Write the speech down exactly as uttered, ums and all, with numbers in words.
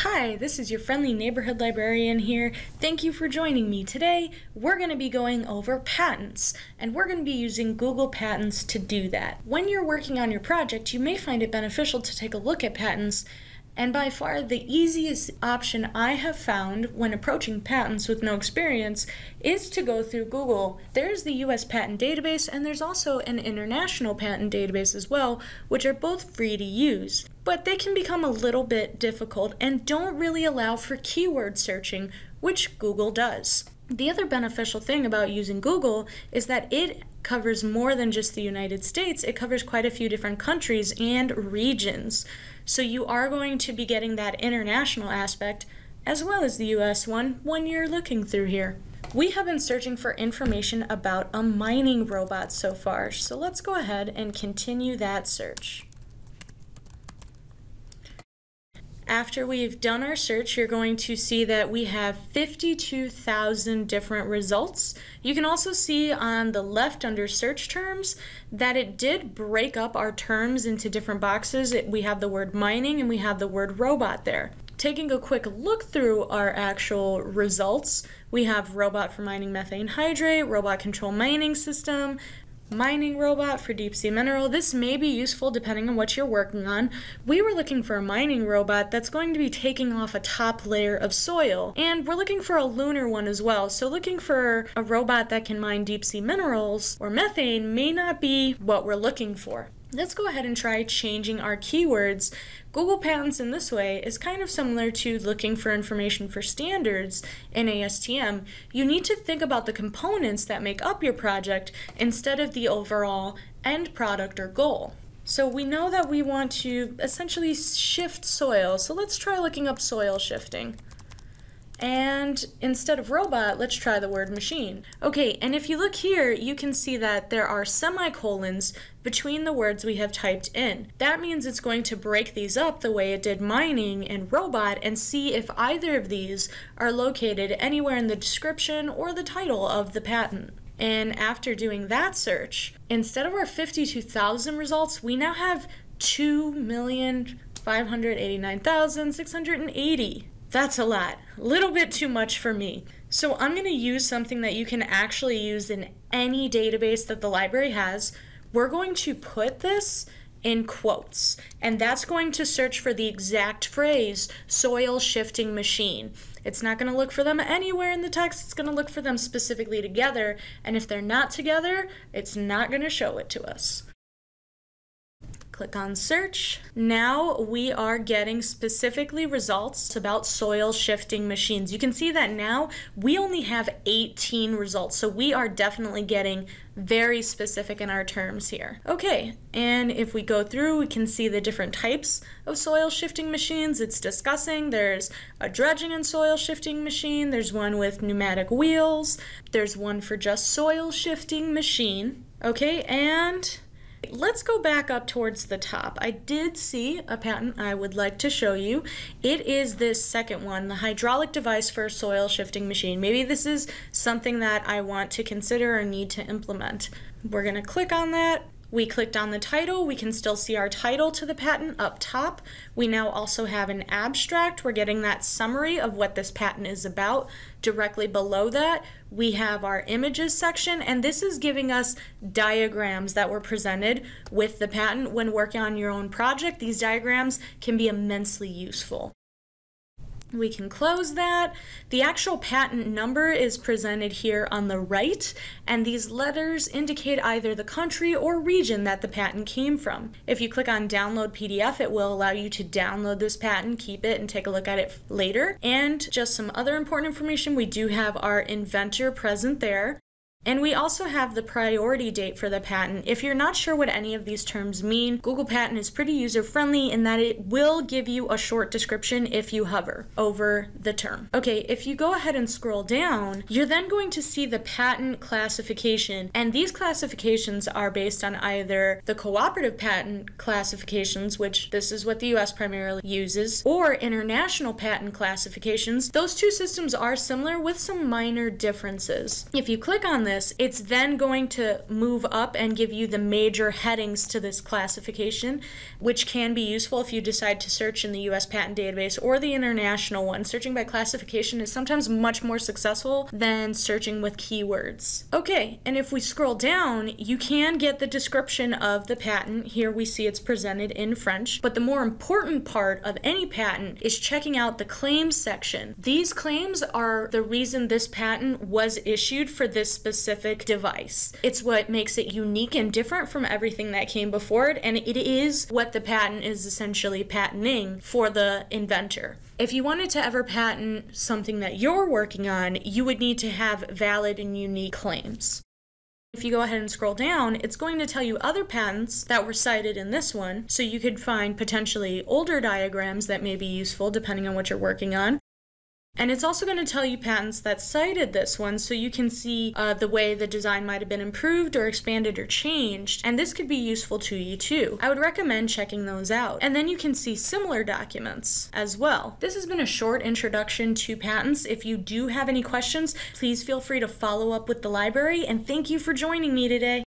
Hi, this is your friendly neighborhood librarian here. Thank you for joining me. Today, we're going to be going over patents, and we're going to be using Google Patents to do that. When you're working on your project, you may find it beneficial to take a look at patents, and by far the easiest option I have found when approaching patents with no experience is to go through Google. There's the U S patent database, and there's also an international patent database as well, which are both free to use. But they can become a little bit difficult and don't really allow for keyword searching, which Google does. The other beneficial thing about using Google is that it covers more than just the United States. It covers quite a few different countries and regions. So you are going to be getting that international aspect as well as the U S one when you're looking through here. We have been searching for information about a mining robot so far, so let's go ahead and continue that search. After we've done our search, you're going to see that we have fifty-two thousand different results. You can also see on the left under search terms that it did break up our terms into different boxes. It, we have the word mining and we have the word robot there. Taking a quick look through our actual results, we have robot for mining methane hydrate, robot control mining system, mining robot for deep sea mineral. This may be useful depending on what you're working on. We were looking for a mining robot that's going to be taking off a top layer of soil, and we're looking for a lunar one as well. So looking for a robot that can mine deep sea minerals or methane may not be what we're looking for. Let's go ahead and try changing our keywords. Google Patents in this way is kind of similar to looking for information for standards in A S T M. You need to think about the components that make up your project instead of the overall end product or goal. So we know that we want to essentially shift soil, so let's try looking up soil shifting. And instead of robot, let's try the word machine. Okay, and if you look here, you can see that there are semicolons between the words we have typed in. That means it's going to break these up the way it did mining and robot and see if either of these are located anywhere in the description or the title of the patent. And after doing that search, instead of our fifty-two thousand results, we now have two million five hundred eighty-nine thousand six hundred eighty. That's a lot. A little bit too much for me. So I'm going to use something that you can actually use in any database that the library has. We're going to put this in quotes, and that's going to search for the exact phrase, soil shifting machine. It's not going to look for them anywhere in the text. It's going to look for them specifically together, and if they're not together, it's not going to show it to us. Click on search. Now we are getting specifically results about soil shifting machines. You can see that now we only have eighteen results, so we are definitely getting very specific in our terms here. Okay, and if we go through, we can see the different types of soil shifting machines it's discussing. There's a dredging and soil shifting machine, there's one with pneumatic wheels, there's one for just soil shifting machine. Okay, and let's go back up towards the top. I did see a patent I would like to show you. It is this second one, the hydraulic device for a soil shifting machine. Maybe this is something that I want to consider or need to implement. We're going to click on that. We clicked on the title. We can still see our title to the patent up top. We now also have an abstract. We're getting that summary of what this patent is about. Directly below that, we have our images section, and this is giving us diagrams that were presented with the patent. When working on your own project, these diagrams can be immensely useful. We can close that. The actual patent number is presented here on the right, and these letters indicate either the country or region that the patent came from. If you click on download P D F, it will allow you to download this patent, keep it, and take a look at it later. And just some other important information, we do have our inventor present there. And we also have the priority date for the patent. If you're not sure what any of these terms mean, Google Patent is pretty user-friendly in that it will give you a short description if you hover over the term. Okay, if you go ahead and scroll down, you're then going to see the patent classification. And these classifications are based on either the cooperative patent classifications, which this is what the U S primarily uses, or international patent classifications. Those two systems are similar with some minor differences. If you click on this, this, it's then going to move up and give you the major headings to this classification, which can be useful if you decide to search in the U S Patent Database or the international one. Searching by classification is sometimes much more successful than searching with keywords. Okay, and if we scroll down, you can get the description of the patent. Here we see it's presented in French, but the more important part of any patent is checking out the claims section. These claims are the reason this patent was issued for this specific device. It's what makes it unique and different from everything that came before it, and it is what the patent is essentially patenting for the inventor. If you wanted to ever patent something that you're working on, you would need to have valid and unique claims. If you go ahead and scroll down, it's going to tell you other patents that were cited in this one, so you could find potentially older diagrams that may be useful depending on what you're working on. And it's also going to tell you patents that cited this one, so you can see uh, the way the design might have been improved or expanded or changed, and this could be useful to you too. I would recommend checking those out. And then you can see similar documents as well. This has been a short introduction to patents. If you do have any questions, please feel free to follow up with the library, and thank you for joining me today.